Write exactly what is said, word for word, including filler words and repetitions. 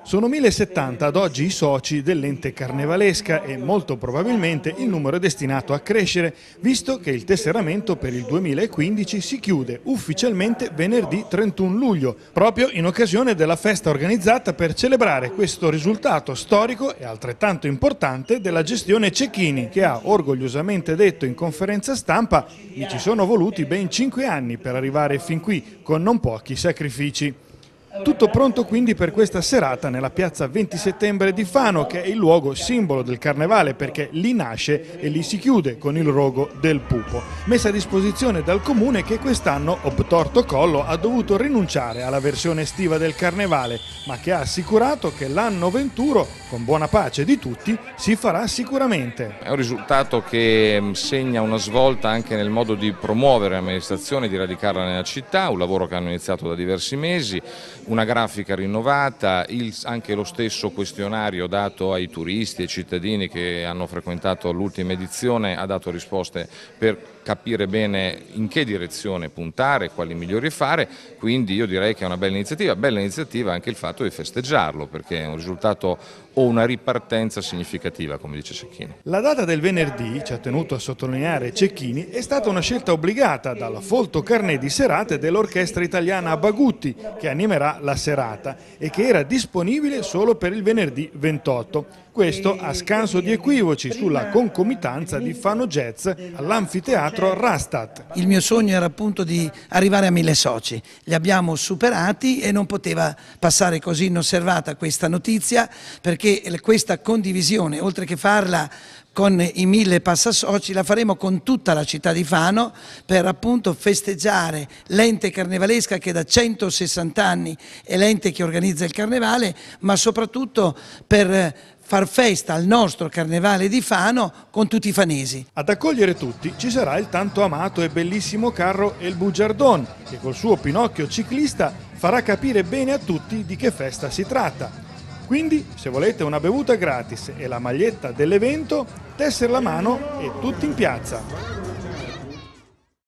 Sono millesettanta ad oggi i soci dell'ente carnevalesca e molto probabilmente il numero è destinato a crescere, visto che il tesseramento per il duemilaquindici si chiude ufficialmente venerdì trentuno luglio, proprio in occasione della festa organizzata per celebrare questo risultato storico e altrettanto importante della gestione Cecchini, che ha orgogliosamente detto in conferenza stampa: "Mi ci sono voluti ben cinque anni per arrivare fin qui, con non pochi sacrifici". Tutto pronto quindi per questa serata nella piazza venti settembre di Fano, che è il luogo simbolo del carnevale perché lì nasce e lì si chiude con il rogo del pupo, messa a disposizione dal comune che quest'anno, obtorto collo, ha dovuto rinunciare alla versione estiva del carnevale, ma che ha assicurato che l'anno venturo, con buona pace di tutti, si farà sicuramente. È un risultato che segna una svolta anche nel modo di promuovere l'amministrazione, di radicarla nella città, un lavoro che hanno iniziato da diversi mesi, una grafica rinnovata, il, anche lo stesso questionario dato ai turisti e ai cittadini che hanno frequentato l'ultima edizione ha dato risposte per capire bene in che direzione puntare, quali migliori fare, quindi io direi che è una bella iniziativa, bella iniziativa anche il fatto di festeggiarlo, perché è un risultato o una ripartenza significativa, come dice Cecchini. La data del venerdì, ci ha tenuto a sottolineare Cecchini, è stata una scelta obbligata dal folto carnet di serate dell'orchestra italiana Bagutti, che animerà la serata e che era disponibile solo per il venerdì ventotto. Questo a scanso di equivoci sulla concomitanza di Fano Jazz all'anfiteatro Rastatt. Il mio sogno era appunto di arrivare a mille soci, li abbiamo superati e non poteva passare così inosservata questa notizia, perché questa condivisione, oltre che farla con i mille passasoci, la faremo con tutta la città di Fano per appunto festeggiare l'ente carnevalesca che da centosessanta anni è l'ente che organizza il carnevale, ma soprattutto per far festa al nostro carnevale di Fano con tutti i fanesi. Ad accogliere tutti ci sarà il tanto amato e bellissimo carro El Bugiardón, che col suo Pinocchio ciclista farà capire bene a tutti di che festa si tratta. Quindi, se volete una bevuta gratis e la maglietta dell'evento, tessere la mano e tutti in piazza.